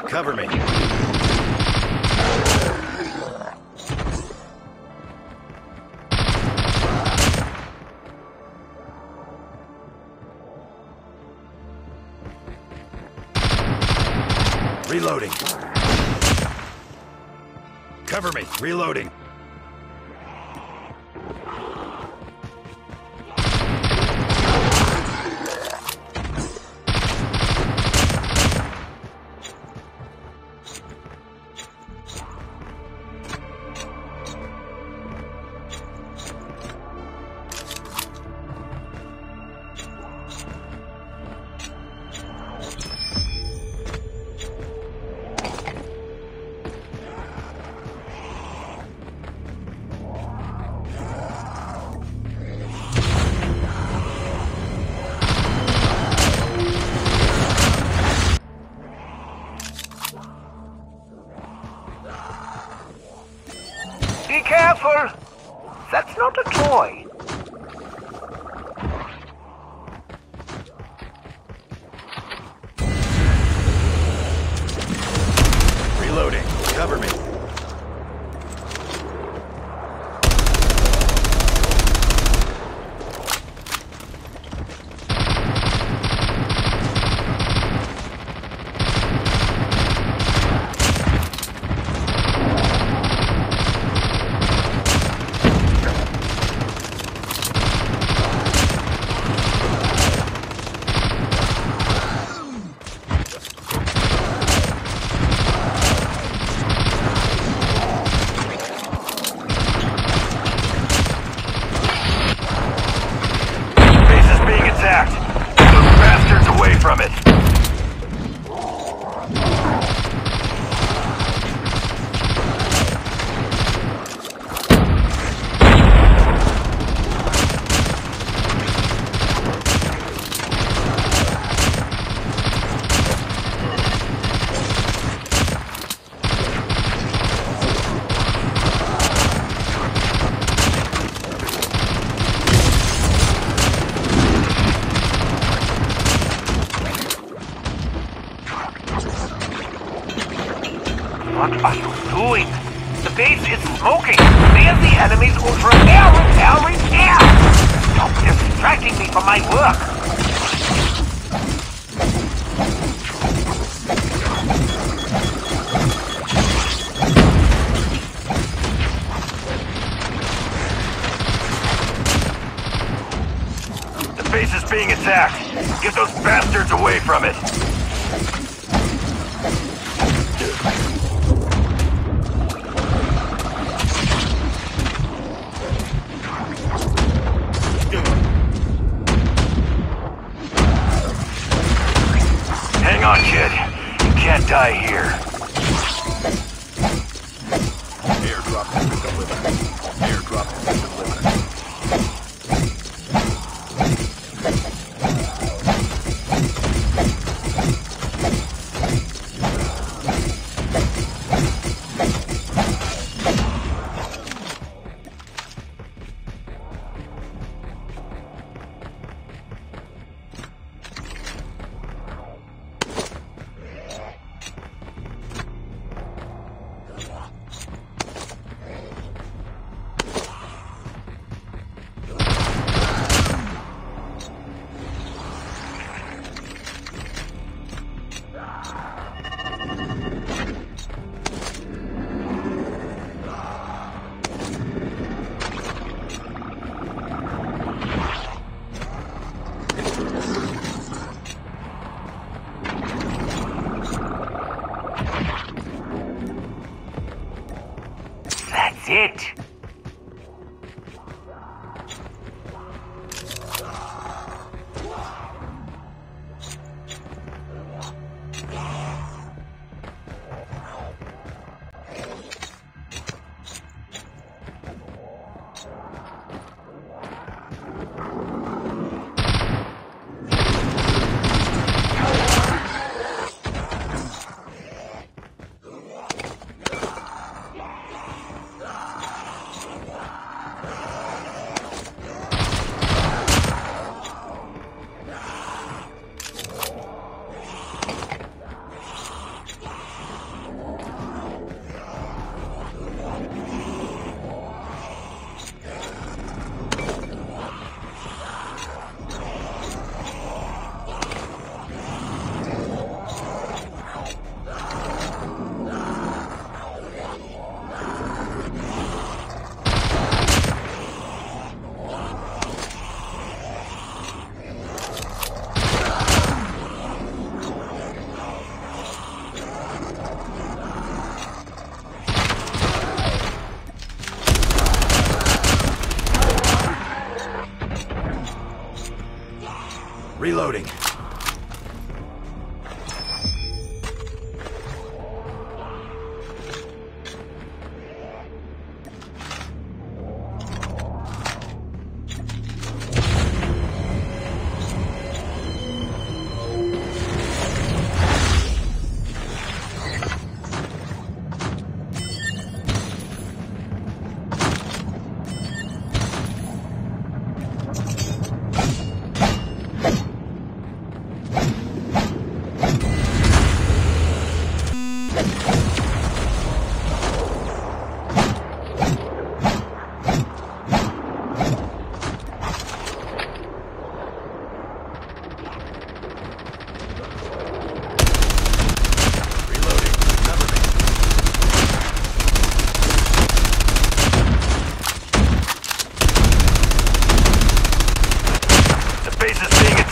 Cover me. Reloading. Cover me. Reloading. Be careful! That's not a toy. Reloading. Cover me. From it. What are you doing? The base is smoking! There's the enemy's ultra repair! Stop distracting me from my work! The base is being attacked. Get those bastards away from it. Hang on, kid. You can't die here. Airdrop has been delivered. Airdrop has been delivered.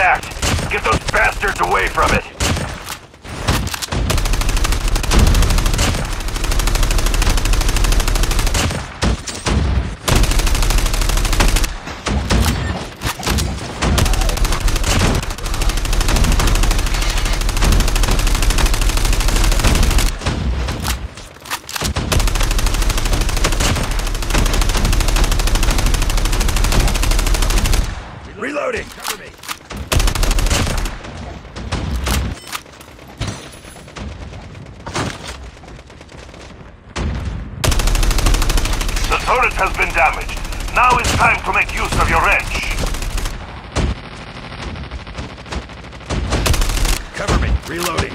attacked. Get those bastards away from it. Reloading! Cover me! The turret has been damaged. Now is time to make use of your wrench. Cover me! Reloading!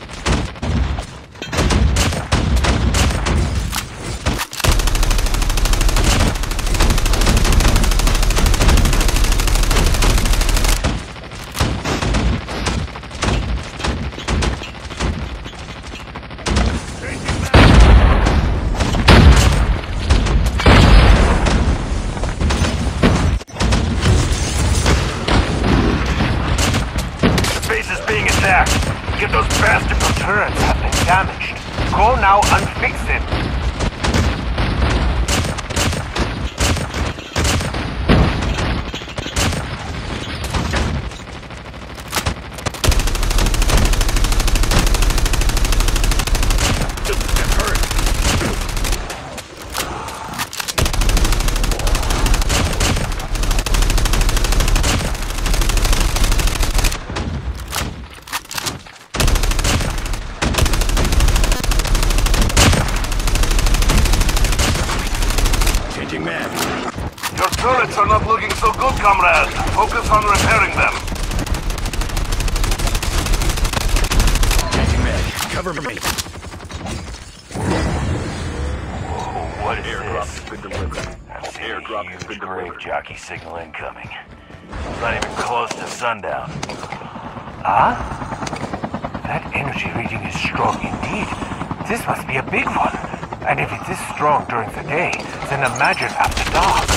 Get those bastard turrets have been damaged. Go now and fix it. Your turrets are not looking so good, comrade. Focus on repairing them. Changing mag. Cover me. What is Airdrop this? has been delivered. That's Airdrop a has huge been grave delivered. jockey signal incoming. It's not even close to sundown. Ah? That energy reading is strong indeed. This must be a big one. And if it's this strong during the day, then imagine after dark.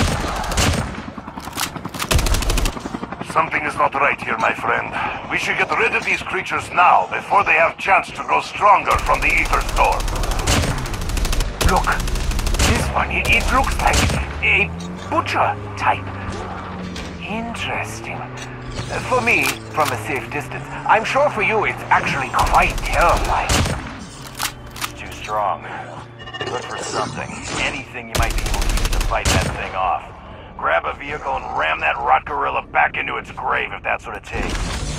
Something is not right here, my friend. We should get rid of these creatures now, before they have chance to grow stronger from the ether storm. Look, this one, it looks like a butcher type. Interesting. For me, from a safe distance. I'm sure for you it's actually quite terrifying. It's too strong. Look for something. Anything you might be able to use to fight that thing off. Grab a vehicle and ram that rot gorilla back into its grave if that's what it takes.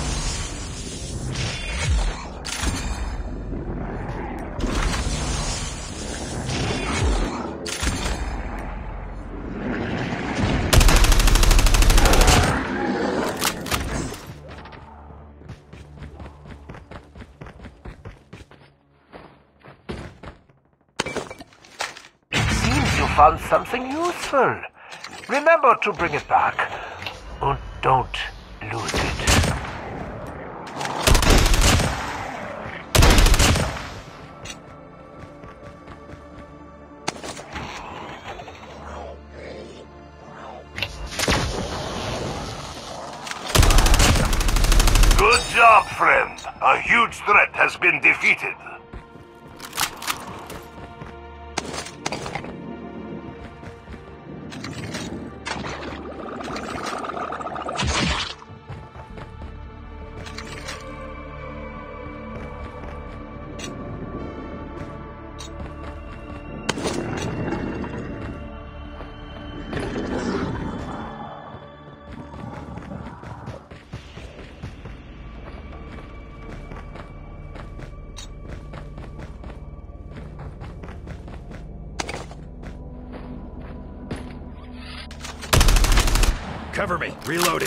Found something useful. Remember to bring it back. And don't lose it. Good job, friend. A huge threat has been defeated. Cover me. Reloading.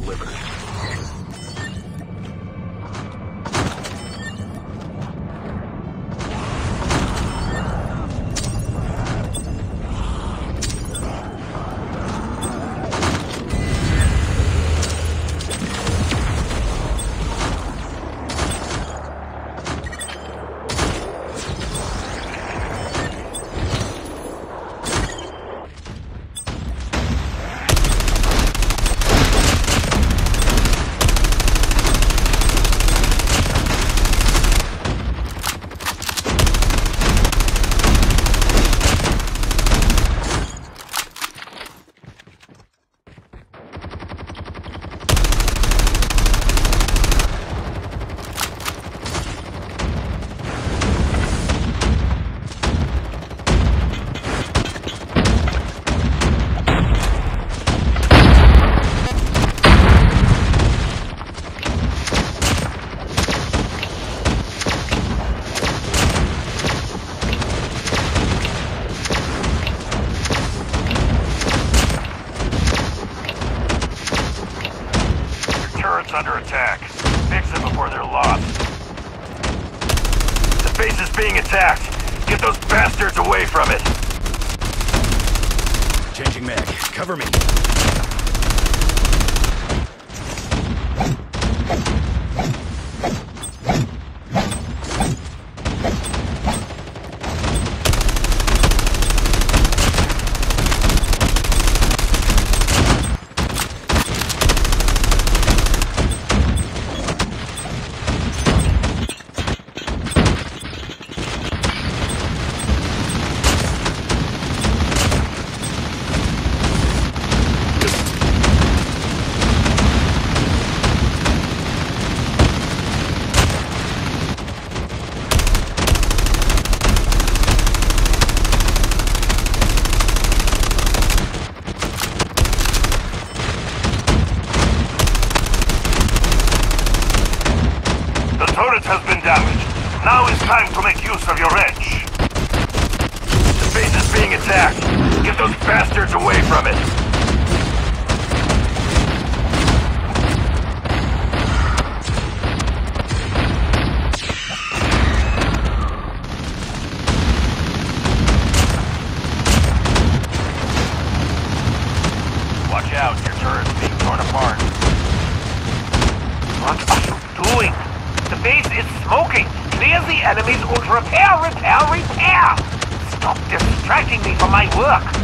delivered. Under attack. Fix them before they're lost. The base is being attacked. Get those bastards away from it. Changing mag. Cover me. Has been damaged. Now is time to make use of your edge. The base is being attacked. Get those bastards away from it. Watch out, your turret's being torn apart. What are you doing? The base is smoking! Clear the enemies and repair! Stop distracting me from my work!